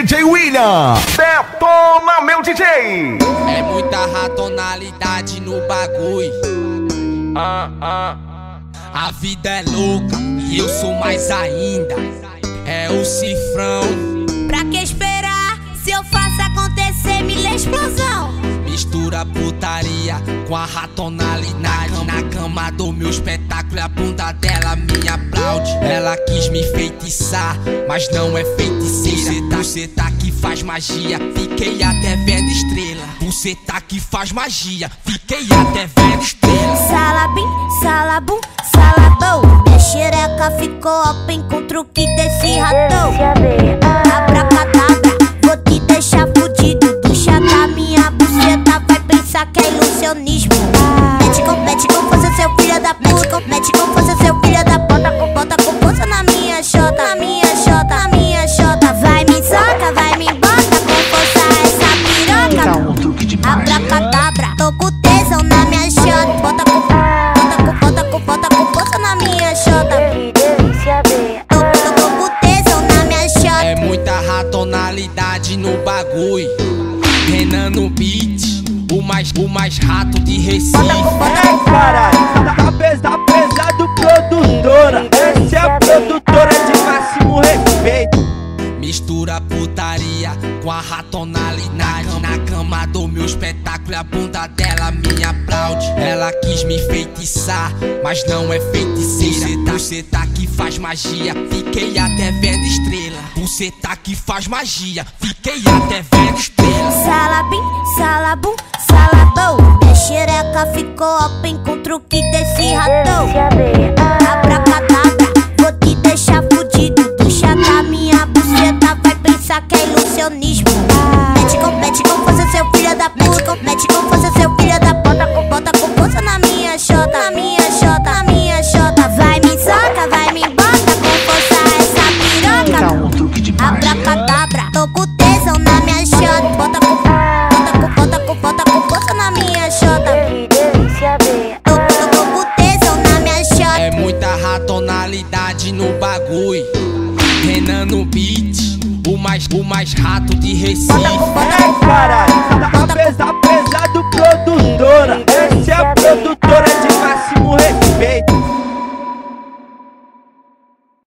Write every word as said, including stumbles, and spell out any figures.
D J William. Detona, meu D J. É muita ratonalidade no bagulho. Ah, ah. A vida é louca e eu sou mais ainda. É o cifrão. Pra que esperar? Se eu faço acontecer, me lê explosão. Mistura putaria com a ratonalidade. Na cama do meu espetáculo, a bunda dela me aplaude. Ela quis me feitiçar, mas não é feiticeira. Buceta que faz magia, fiquei até vendo estrela. Buceta que faz magia, fiquei até vendo estrela. Salabim, salabum, salabão. Minha xereca ficou open com o truque desse ratão. Abracadabra, vou te deixar fudido. Do chá da minha buceta, vai pensar que é ilusionismo. Mete com, mete com força, seu filho da puta. Mete com força, seu filho da puta. Bota com força na minha xota, na minha xota, na minha xota. Vai me soca, vai me bota com força essa piroca. Abracadabra, tô com tesão na minha xota. Bota com, bota com, bota com, bota com força na minha xota. Tô, tô, tô com tesão na minha xota. É muita ratonalidade no bagulho. Renan no beat, o mais, o mais rato de Recife. É, caralho, tá pesado, pesado, produtora. Essa é a produtora de máximo respeito. Mistura putaria com a ratonalidade. Na cama do meu espetáculo, a bunda dela me aplaude. Ela quis me feitiçar, mas não é feiticeira. Buceta que faz magia, fiquei até vendo estrela. Buceta que faz magia, fiquei até vendo estrela. Salabim, salabum, salabão. Minha xereca ficou open com o truque desse ratão. Abracadabra, vou te deixar fudido. Do chá da minha buceta, vai pensar que é ilusionismo. Mete com, mete com força, seu filho da puta. Mete com força, seu filho da puta. Bota com força na minha xota, na minha xota, na minha xota. Vai me soca, vai me bota com força essa piroca. Abracadabra, tô com tesão na minha xota. Bota com, bota com, bota com, bota com força na minha xota. Tô, tô com tesão na minha xota. É muita ratonalidade no bagulho. Renan no beat, o mais, o mais rato de Recife. É, caralho, tá pesado, pesado, produtora.